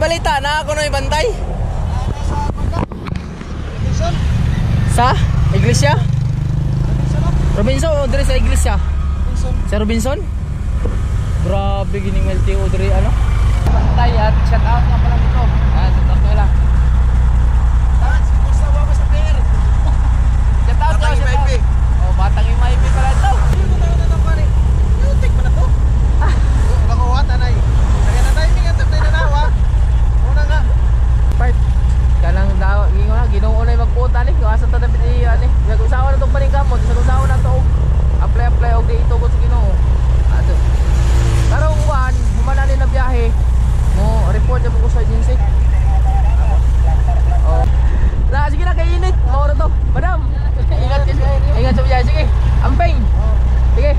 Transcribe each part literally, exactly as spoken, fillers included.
balita na ako na ibantay. Sa iglesia? Robinson o dire sa iglesia? Sa Robinson? Grabe gining L T O dire ano? Bantay at shout out nga pala nito. Ah, shout out nila. Tara, si Musa ba sa player? Shout out ka sa M I P. Oh, batang M I P pala ito. Ano na na pare? Yutik pa na to. Ah, bako wata nay. Kaya na timing at tayo na nawa. Una nga. Part kanang daw gingon na Ginoo na magputa ni asa ta dapat i ani. Nag-usawa na tong paningkamot, sa usawa na to. Apply apply og dito ko sa Ginoo. Ato. Karong buwan, humana ni na biyahe. Mo report na ko sa agency. Oh. Na sige na kay init. Mao na to. Madam. Ingat ingat sa biyahe sige. Amping. Sige.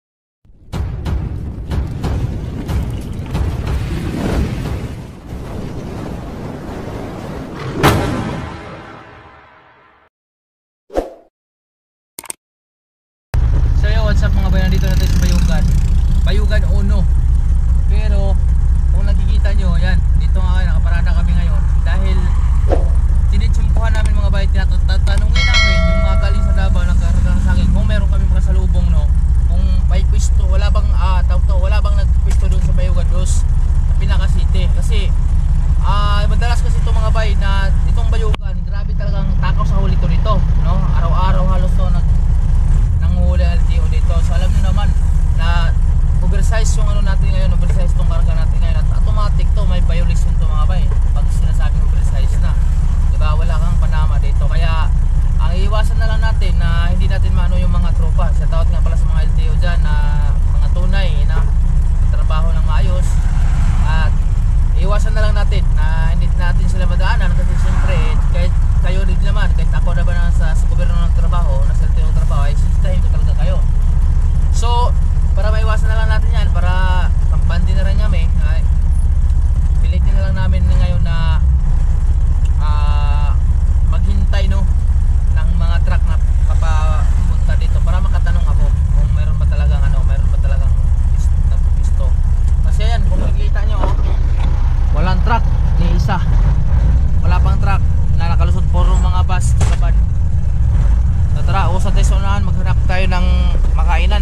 So yo, what's up mga bayan, dito natin sa Bayugan. Bayugan Uno. Pero kung nakikita nyo, yan, dito nga nakaparada kami ngayon dahil tinitsumpuhan namin mga bayan, tinatanungin namin yung mga galing sa Davao nagkaroon sa akin kung meron kami mga salubong, no, kung may pwesto, wala bang ah, tawto, wala bang nagpwesto doon sa Bayugan dos sa Pinaka City. Kasi ah, madalas kasi itong mga bayan na itong Bayugan, grabe talagang takaw sa huli to dito, no, araw-araw halos to nag nanghuli L T O dito. So alam niyo naman na oversize yung ano natin ngayon, oversize tong karga natin ngayon at automatic to may violation to mga bay pag sinasabing oversize na, diba, wala kang panama dito. Kaya ang iiwasan na lang natin na hindi natin maano yung mga tropa. Sa tawad nga pala sa mga L T O dyan na mga tunay na trabaho ng maayos, at iiwasan na lang natin na hindi natin sila madaanan kasi siyempre kahit kayo din naman, kahit ako na ba na sa, sa gobyerno ng trabaho, nasa L T O ng trabaho, ay sisitahin ko talaga kayo. So para maiwasan na lang natin yan, para pampandi na rin kami, ay pilitin na lang namin ngayon na uh, maghintay, no, ng mga truck na papapunta dito para makatanong ako kung meron ba talagang ano, meron ba talagang pisto. Kasi yan, kung makikita nyo, oh, walang truck ni isa, wala pang truck na nakalusot, puro mga bus sa van. So tara, o sa tesonahan, maghanap tayo ng makainan.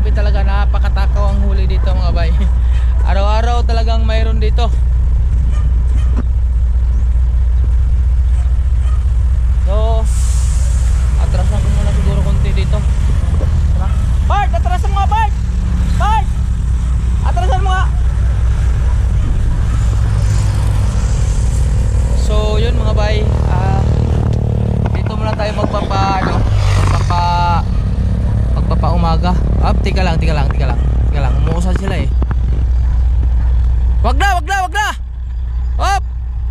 grabe talaga, napakatakaw ang huli dito mga bay. Araw-araw talagang mayroon dito. So, atrasan ko muna siguro konti dito. Bart, atrasan mo nga Bart! Bart! Atrasan mo nga! So, yun mga bay, uh, dito muna tayo magpapa, ano, magpapa, magpapa umaga. Ah, tika lang, tika lang, tika lang, tika lang, umuusad sila eh. Wag na, wag na, wag na! Hop!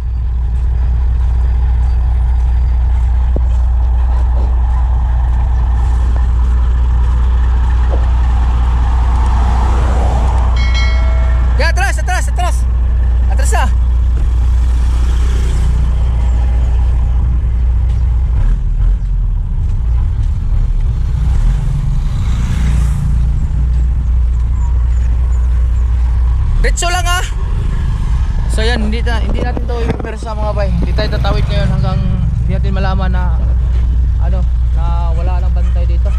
Ya, atras, atras, atras! Atras ah! Diretso lang ah. So yan, hindi, na, hindi natin to ipersa mga bay. Hindi tayo tatawid ngayon hanggang hindi natin malaman na ano, na wala nang bantay dito.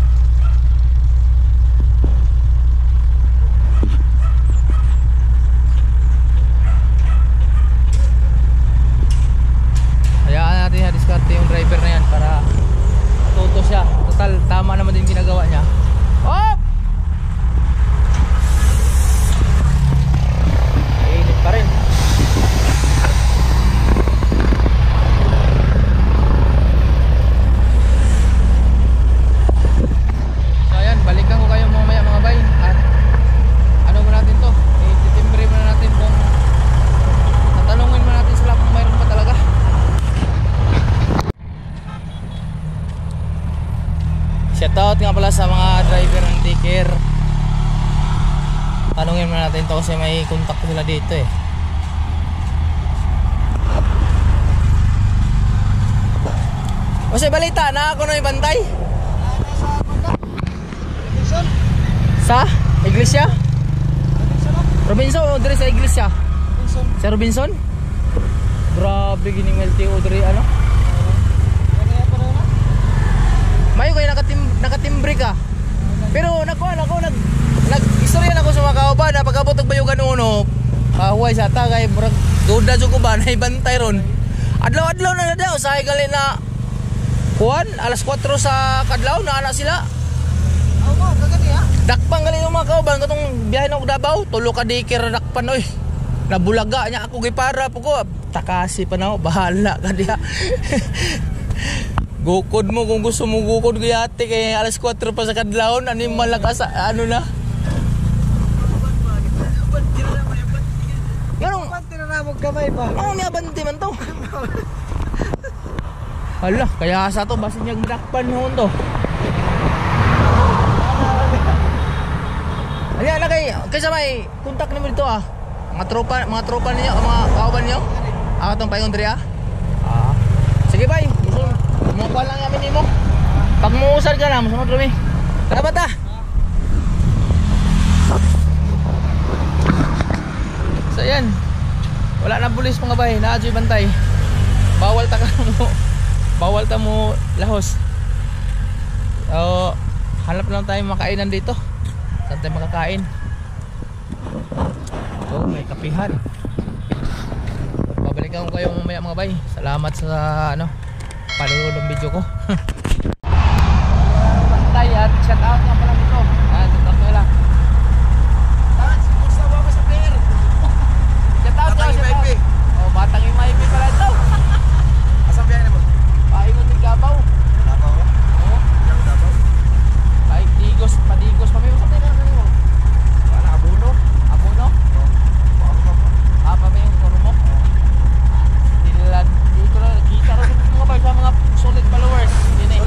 Hayaan natin na diskarte yung driver na yan para matuto siya. Total, tama naman din ginagawa niya. Hop! Pa rin. So ayan, balikan ko kayo mamaya mga bay. At ano mo natin to, i-timbre mo na natin kung tatanungin mo natin sila kung mayroon pa talaga. Shoutout nga pala sa mga driver ng daycare. Tanungin mo natin to kasi may contact nila dito eh. Kasi balita na ako na ibantay. Robinson? Sa? Iglesia? Robinson o diri sa iglesia? Robinson. Sa Robinson? Grabe gining L T O diri ano? Mayo kayo nakatim nakatimbre ka. Pero nakuha ako nag nag-istorya na ako sa mga kauban na pagkabot og bayugan uno. Pahuway sa ta kay murag duda jud ko ba na ibantay ron. Adlaw-adlaw na na daw sa gali na kuan alas kwatro sa kadlaw na ana sila. Oo, oh, kagani ha. Dakpan gali ng mga kauban katong biyahe na og Davao, tulo ka daycare dakpan oy. Nabulaga nya ako gipara po ko. Takasi pa na ako, bahala ka diha. Gukod mo kung gusto mo gukod gayate kay alas kwatro pa sa kadlaw ani malakas ano na. Ganong tinanamog kamay pa. Oo, may abanti man to. Hala, kaya sa to basin niyang dakpan noon to. Ayan na kay kaysa may kontak number dito ah. Mga tropa, mga tropa niyo, mga kauban niyo. Ako tong paingon diri ah. Ah. Sige bay, gusto mo pa lang yamin nimo. Pag muusad ka na, musunod kami. Dapat ah. So yan. Wala na pulis mga bay, naadyoy bantay. Bawal ta ka mo. Bawal ta mo lahos. So, hanap lang tayo makainan dito. Saan tayo makakain? Oh, may kapihan. Babalikan ko kayo mamaya mga bay. Salamat sa ano panonood ng video ko. Bantay at shout out nga pala nito. Ah, shout out nila. Tans, gusto mo ba sa player? Shout out daw, shout out. Oh, batang Imaypi pala ito. Asang biyahe na mo? Paingon ng Gabaw. Gabaw ba? Oo. Gabaw. Ay, digos, padigos. Pamay mo sa tayo na mo. Wala, abono. Abono? Oo. Ah, pamay yung kuro mo? Oo. Hindi nila, hindi ko na nakita rin mga bay sa mga solid followers. Hindi na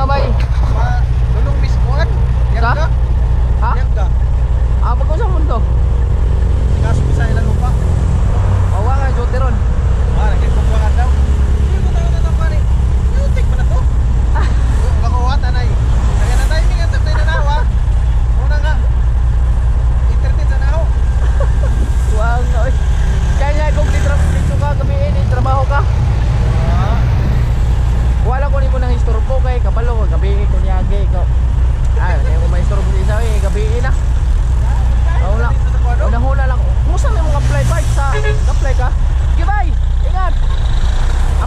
mga bay. Pa, dulong miskuan. Sa? Yang ka? Ha? Yang ka? Ah, pag-usap mo to. Kaso bisa ilan lupa. Awa nga, jote ron. Ah, nagkikukuhaan daw. Hindi mo tayo na lang pare. Yutik mo na to. Kakuha tanay. Kaya na timing at tayo na nawa. Muna nga. Internet sa naho. Wow, nga, oy. Kaya nga, kung dito ka, gabiin, eh, trabaho ka. Ah. Wala ko ni mo nang istorbo kay kapalo ko, gabiin ko niyagi ko. Ah, kaya kung may istorbo isa, eh, gabiin na. Wala. Unang hula lang. Kumusta may mga apply bike sa apply ka? Gibay! Ingat!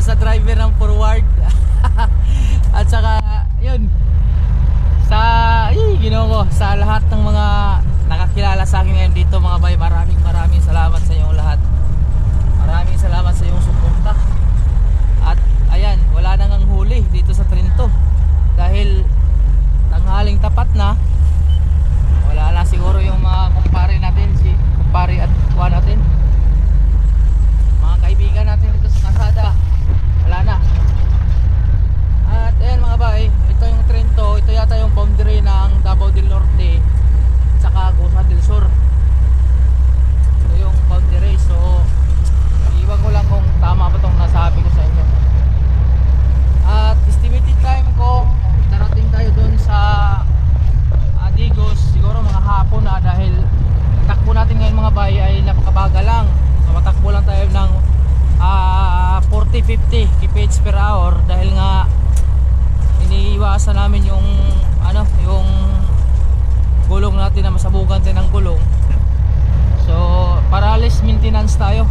sa driver ng forward. At saka yun, sa ay, ginoo ko, sa lahat ng mga nakakilala sa akin ngayon dito mga bay, maraming maraming salamat sa inyong lahat. Maraming salamat sa iyong suporta. At ayan, wala nang ang huli dito sa Trinto dahil tanghaling tapat na. Wala na siguro yung mga kumpare natin, si kumpare at kuha natin, mga kaibigan natin dito sa kalsada. Wala na. At ayan mga bay, ito yung Trinto. Ito yata yung boundary ng Davao del Norte tsaka Agusan del Sur. Ito yung boundary. So iwan ko lang kung tama ba itong nasabi ko sa inyo. At estimated time ko, darating tayo dun sa uh, Digos siguro mga hapon na, dahil takbo natin ngayon mga bay ay napakabaga lang. So matakbo lang tayo ng uh, forty fifty kph per hour dahil nga iniiwasan namin yung ano, yung gulong natin na masabugan din ng gulong. So paralis maintenance tayo.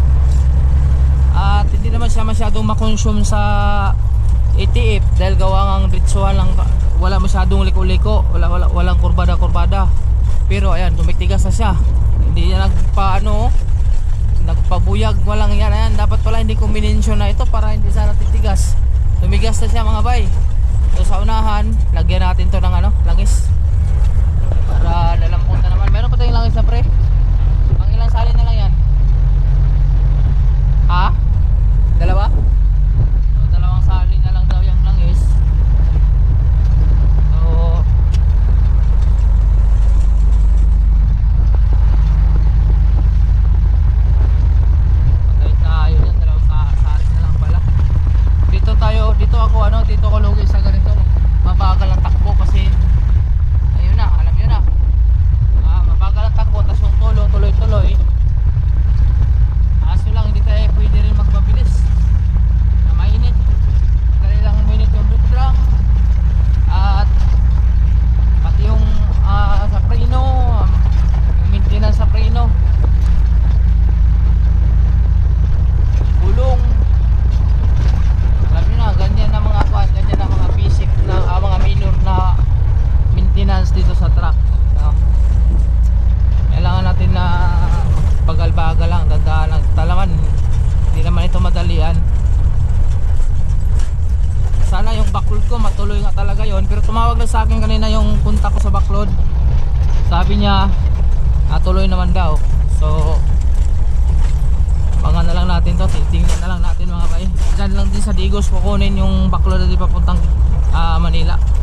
At hindi naman siya masyadong makonsume sa A T F dahil gawa ng diretsuhan lang, wala masyadong liko-liko, wala, wala, walang kurbada-kurbada. Pero ayan, tumitigas na siya. Hindi niya nagpaano, nagpabuyag, walang yan. Ayan, dapat pala hindi ko minensyon na ito para hindi sana titigas. Tumigas na siya mga bay. So sa unahan, lagyan natin to ng ano, langis para lalampunta naman. Meron pa tayong langis na pre. Ang ilang salin na lang yan? Ha? Dalawa? So dalawang salin na lang daw yung langis. So patay tayo yan, dalawang salin na lang pala. Dito tayo, dito ako ano, dito ko lugi sa ganito. Mabagal ang takbo kasi ayun na, alam nyo na. Ah, mabagal ang takbo, tas yung tulo, tuloy-tuloy. Aso lang, hindi tayo pwede rin magbabilis na mainit. Dali lang minute yung brake drum. At pati yung uh, sa preno, yung maintenance sa preno, gulong. Alam nyo na, ganyan na mga kwan, ganyan na mga basic na uh, mga minor na maintenance dito sa truck. So, kailangan natin na bagal-bagal lang, dadaan lang. Talaman, hindi naman ito madalian. Sana yung backload ko matuloy nga talaga yon. Pero tumawag na sa akin kanina yung punta ko sa backload. Sabi niya, ah, tuloy naman daw. So abangan na lang natin to, titingnan na lang natin mga bay. Diyan lang din sa Digos kukunin yung backload na di papuntang uh, Manila.